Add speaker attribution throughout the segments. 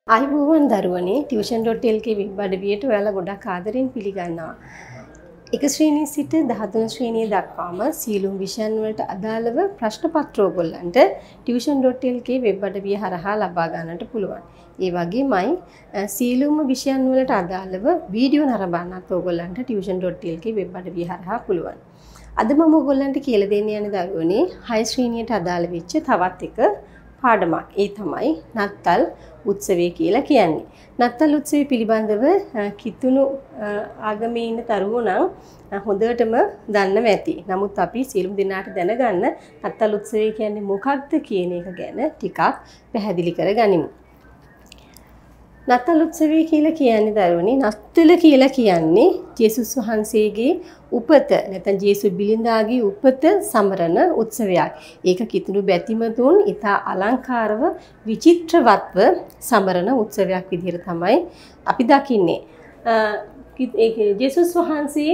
Speaker 1: අයිබෝවන් දරුවනේ tuition.lk web අඩවියට ඔයාලා ගොඩක් ආදරෙන් පිළිගන්නවා. එක ශ්‍රේණියේ සිට 13 ශ්‍රේණිය දක්වාම සියලුම විෂයන් වලට අදාළව ප්‍රශ්න පත්‍ර ඔයගොල්ලන්ට tuition.lk වෙබ් අඩවිය හරහා ලබා ගන්නට පුළුවන්. ඒ වගේමයි සියලුම විෂයන් වලට අදාළව වීඩියෝ නරඹන්නත් ඔයගොල්ලන්ට tuition.lk වෙබ් අඩවිය හරහා පුළුවන්. අද මම ඔයගොල්ලන්ට කියලා දෙන්න යන දරුවනේ 6 ශ්‍රේණියට අදාළ වෙච්ච තවත් එක පාඩමක්. ඒ තමයි නත්තල් උත්සවය කියලා කියන්නේ. නත්තල් උත්සවය පිළිබඳව කිතුණු ආගමේ ඉන්න දරුවෝ නම් හොඳටම දන්නව ඇති. නමුත් අපි සියලුම දෙනාට දැනගන්න නත්තල් උත්සවය කියන්නේ මොකක්ද කියන එක ගැන ටිකක් පැහැදිලි කරගනිමු. නත්තල් උත්සවය කියලා කියන්නේ දරුවනේ නත්තල කියලා කියන්නේ ජේසුස් වහන්සේගේ උපත නැත්නම් ජේසු බිලිඳාගේ උපත සමරන උත්සවයක්. ඒක කිතුණු බැතිමතුන් ඉතා අලංකාරව විචිත්‍රවත්ව සමරන උත්සවයක් විදිහට තමයි අපි දකින්නේ. ජේසුස් වහන්සේ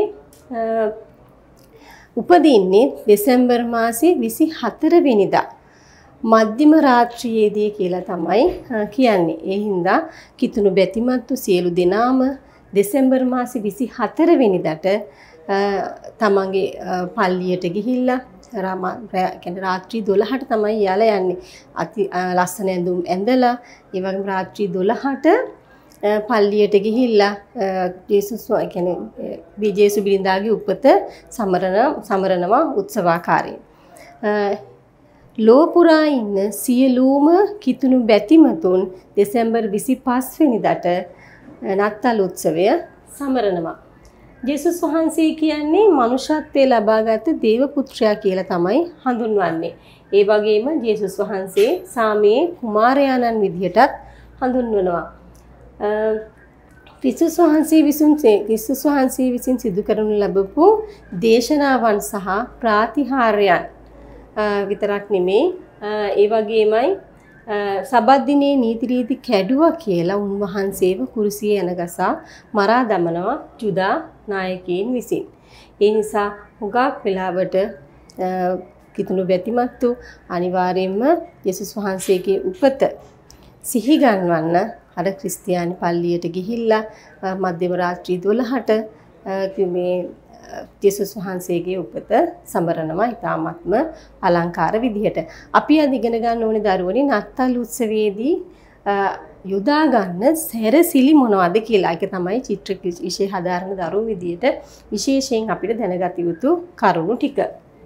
Speaker 1: උපදින්නේ දෙසැම්බර් මාසයේ 24 වෙනිදා මධ්‍යම රාත්‍රියේදී කියලා තමයි කියන්නේ. ඒ හින්දා කිතුණු බැතිමත්තු සියලු දෙනාම දෙසැම්බර් මාසේ 24 වෙනිදාට තමන්ගේ පල්ලියට ගිහිල්ලා රාත්‍රී 12ට තමයි යාලා යන්නේ. අති ලස්සන ඇඳුම් ඇඳලා ඒ වගේම රාත්‍රී 12ට පල්ලියට ගිහිල්ලා ජේසුස් කියන්නේ ජේසු බිරිඳාගේ උපත සමරනවා උත්සවාකාරයෙන්. ලෝපුරා ඉන්න සියලුම කිතුණු බැතිමතුන් දෙසැම්බර් 25 වෙනිදාට නත්තල් උත්සවය සමරනවා. ජේසුස් වහන්සේ කියන්නේ මනුෂ්‍යත්වයේ ලබාගත් දේව පුත්‍රයා කියලා තමයි හඳුන්වන්නේ. ඒ වගේම ජේසුස් වහන්සේ සාමයේ කුමාරයාණන් විදිහටත් හඳුන්වනවා. ක්‍රිස්තුස් වහන්සේ විසින් සිදු කරනු ලැබපු දේශනාවන් සහ ප්‍රාතිහාර්යයන් විතරක් නෙමේ ඒ වගේමයි සබත් දිනේ නීති රීති කැඩුවා කියලා උන්වහන්සේව කුරුසියේ යනගසා මරා දමනවා ජුදා නායකයන් විසින්. ඒ නිසා හුඟක් වෙලාවට කිතුණු බැතිමත්තු අනිවාර්යයෙන්ම යේසුස් වහන්සේගේ උපත සිහි ගන්වන්න අර ක්‍රිස්තියානි පල්ලියට ගිහිල්ලා මධ්‍යම රාත්‍රී 12ට මේ ජේසුස් වහන්සේගේ උපත සමරනවා ඉතාමත්ම අලංකාර විදිහට. අපි අද ඉගෙන ගන්න ඕනේ දරුවනේ නත්තල් උත්සවයේදී යොදා ගන්න සැරසිලි මොනවද කියලා. ඒක තමයි චිත්‍ර විෂය හදාරන දරුවෝ විදිහට විශේෂයෙන් අපිට දැනගත යුතු කරුණු ටික.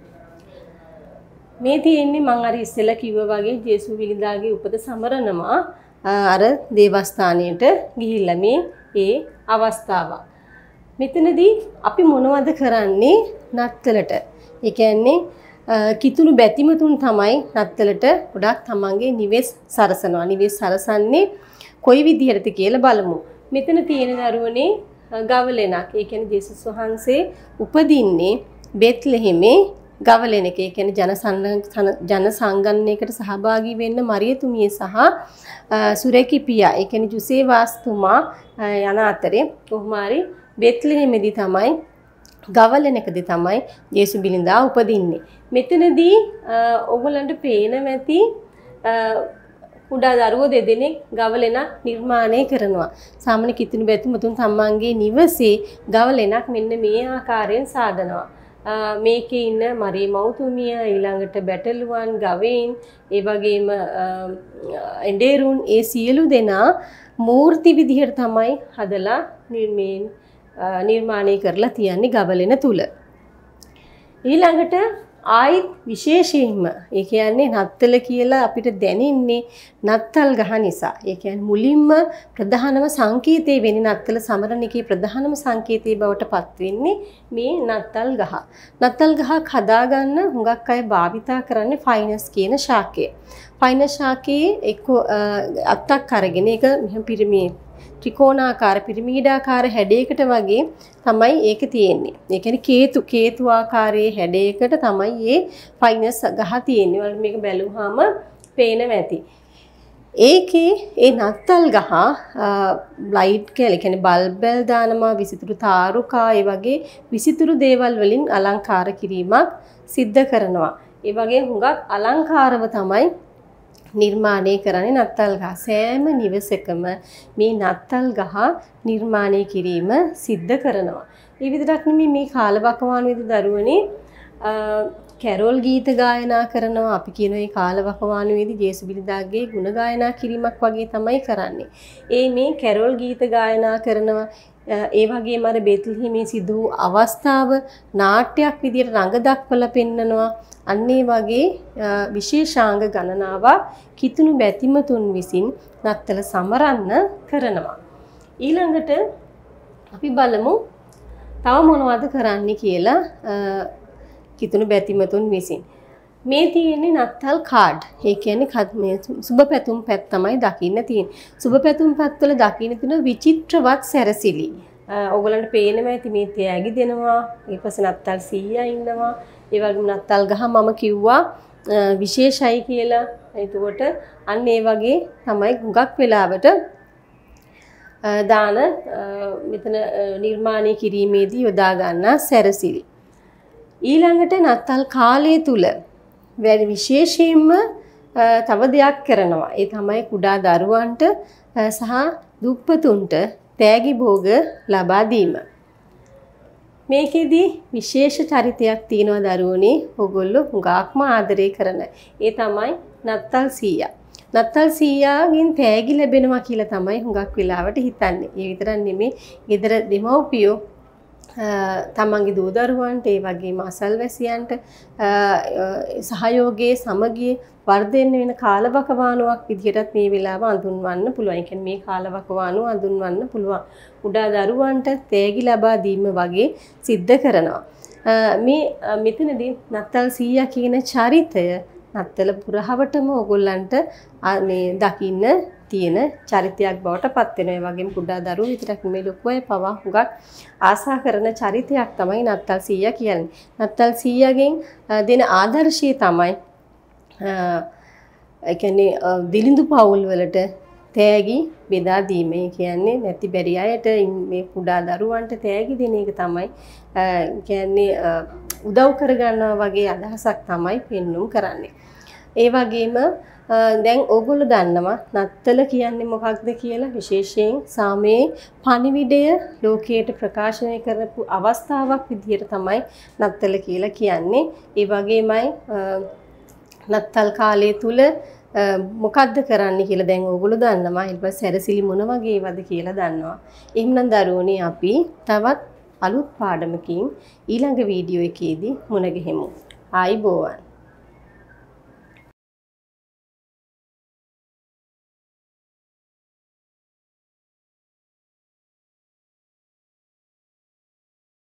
Speaker 1: මේ තියෙන්නේ මම අර ඉස්සෙල්ලා කිව්වා වගේ ජේසු බිලිඳාගේ උපත සමරනවා අර දේවස්ථානයට ගිහිල්ලා මේ ඒ අවස්ථාව. මෙතනදී අපි මොනවද කරන්නේ නත්තලට? ඒ කියන්නේ කිතුණු බැතිමතුන් තමයි නත්තලට ගොඩක් තමන්ගේ නිවෙස් සරසනවා. නිවෙස් සරසන්නේ කොයි විදිහටද කියලා බලමු. මෙතන තියෙන දරුවනේ ගවලෙනක්. ඒ කියන්නේ ජේසුස් වහන්සේ උපදින්නේ බෙත්ලෙහෙමේ ගවලෙනක. ඒ කියන්නේ ජන සංගණනයකට සහභාගී වෙන්න මරියතුමිය සහ සුරේකිපියා ඒ කියන්නේ ජුසේවාස්තුමා යන අතරේ කොහොම හරි බෙත්ලෙහෙමේදී තමයි ගවලෙනකදී තමයි ජේසු බිලිඳා උපදින්නේ. මෙතනදී ඔයගොල්ලන්ට පේනවා ඇති කුඩා දරුවෝ දෙදෙනෙක් ගවලෙනක් නිර්මාණය කරනවා. සාමාන්‍ය කිතුණු බැතිමතුන් තමන්ගේ නිවසේ ගවලෙනක් මෙන්න මේ ආකාරයෙන් සාදනවා. මේකේ ඉන්න මරී මෞතුමිය ඊළඟට බැටළුවන් ගවයින් ඒ වගේම එඬේරුන් ඒ සියලු දෙනා මූර්ති විදිහට තමයි හදලා නිර්මාණය කරලා තියන්නේ ගවලෙන තුල. ඊළඟට ආයිත් විශේෂයෙන්ම ඒ කියන්නේ නත්තල කියලා අපිට දැනෙන්නේ නත්තල් ගහ නිසා. ඒ කියන්නේ මුලින්ම ප්‍රධානම සංකේතය වෙන්නේ නත්තල සමරන එකේ ප්‍රධානම සංකේතය බවට පත් වෙන්නේ මේ නත්තල් ගහ. නත්තල් ගහක් හදාගන්න හුඟක් අය භාවිතා කරන්නේ ෆයිනස් කියන ශාකය. ෆයිනස් ශාකයේ එක්ක අත්තක් අරගෙන ඒක මෙහෙම පිරමීඩ ත්‍රිකෝණාකාර පිරමීඩාකාර හැඩයකට වගේ තමයි ඒක තියෙන්නේ. ඒ කියන්නේ කේතු ආකාරයේ හැඩයකට තමයි මේ ෆයිනස් ගහ තියෙන්නේ. වල මේක බැලුවාම පේනවා ඇති. ඒකේ ඒ නත්තල් ගහ ලයිට් කියලා කියන්නේ බල්බල් දානවා විසිතුරු තාරුකා ඒ වගේ විසිතුරු දේවල් වලින් අලංකාර කිරීමක් සිද්ධ කරනවා. ඒ වගේ හුඟක් අලංකාරව තමයි නිර්මාණය කරන්නේ නත්තල් ගහ. සෑම නිවසකම මේ නත්තල් ගහ නිර්මාණය කිරීම සිද්ධ කරනවා. ඒ විතරක් නෙමෙයි මේ කාලවකවානුවේදී දරුවනේ කැරෝල් ගීත ගායනා කරනවා. අපි කියන මේ කාලවකවානුවේදී ජේසු බිලිඳාගේ ගුණ ගායනා කිරීමක් වගේ තමයි කරන්නේ. මේ කැරෝල් ගීත ගායනා කරනවා. ඒ වගේම අර බේතලෙහි සිදු වූ අවස්ථාව නාට්‍යයක් විදියට රඟ දක්වලා පෙන්නනවා. අන්න ඒ වගේ විශේෂාංග ගණනාවක් කිතුණු බැතිමතුන් විසින් නත්තල සමරන්න කරනවා. ඊළඟට අපි බලමු තව මොනවද කරන්න කියලා කිතුණු බැතිමතුන් විසින්. මේ තියෙන්නේ නත්තල් කාඩ්. ඒ කියන්නේ සුබ පැතුම් පැත් තමයි දකින්න තියෙන්නේ. සුබ පැතුම් පැත්වල දකින්න තියෙන විචිත්‍රවත් සැරසිලි. ඔයගලන්ට පේනවා ඇති මේ තෑගි දෙනවා. ඊට පස්සේ නත්තල් 100 ඉන්නවා. ඒ වගේම නත්තල් ගහ මම කිව්වා විශේෂයි කියලා. එතකොට අන්න ඒ වගේ තමයි හුඟක් වෙලාවට දාන මෙතන නිර්මාණය කිරීමේදී යොදා ගන්නා සැරසිලි. ඊළඟට නත්තල් කාලය තුල විශේෂයෙන්ම තව දෙයක් කරනවා. ඒ තමයි කුඩා දරුවන්ට සහ දුප්පතුන්ට තෑගි භෝග ලබා දීම. මේකෙදි විශේෂ චරිතයක් තියෙනවා දරුවනේ. ඕගොල්ලෝ හුඟක්ම ආදරය කරන. ඒ තමයි නත්තල් 100. නත්තල් 100ගෙන් තෑගි ලැබෙනවා කියලා තමයි හුඟක් වෙලාවට හිතන්නේ. ඒ විතරක් නෙමෙයි, ගෙදර දෙමව්පියෝ තමන්ගේ දූ දරුවන්ට ඒ වගේම අසල්වැසියන්ට සහයෝගයේ සමගියේ වර්ධනය වෙන කාලවකවානුවක් විදිහටත් මේ වෙලාව අඳුන්වන්න පුළුවන්. ඒ කියන්නේ මේ කාලවකවානුව අඳුන්වන්න පුළුවන්. කුඩා දරුවන්ට තෑගි ලබා දීම වගේ සිද්ධ කරනවා. මේ මෙතනදී නත්තල් 100 කියන චරිතය නත්තල පුරහවටම ඕගොල්ලන්ට මේ දකින්න තියෙන චරිතයක් බවට පත් වෙනවා. ඒ වගේම කුඩා දරුවෝ විතරක් නෙමෙයි ලොකු අය පවා හුඟක් ආසා කරන චරිතයක් තමයි නත්තල් 100 කියන්නේ. නත්තල් 100ගෙන් දෙන ආදර්ශය තමයි ඒ කියන්නේ දිලිඳු පවුල් වලට තෑගි බෙදා දීම. ඒ කියන්නේ නැති බැරි අයට මේ කුඩා දරුවන්ට තෑගි දෙන එක තමයි කියන්නේ උදව් කරගන්නවා වගේ අදහසක් තමයි පෙන්눔 කරන්නේ. ඒ වගේම දැන් ඕගොල්ලෝ දන්නවා නත්තල කියන්නේ මොකක්ද කියලා. විශේෂයෙන් සාමයේ පණිවිඩය ලෝකයට ප්‍රකාශනය කරපු අවස්ථාවක් විදිහට තමයි නත්තල කියලා කියන්නේ. ඒ වගේමයි නත්තල් කාලය තුල මොකද්ද කරන්න කියලා දැන් ඕගොල්ලෝ දන්නවා. ඊට පස්සේ සැරසිලි මොන වගේ ඒවද කියලා දන්නවා. එහෙනම් දරුවනේ අපි තවත් අලුත් පාඩමකින් ඊළඟ වීඩියෝ එකේදී මුණ ගැහෙමු. ආයිබෝවන්.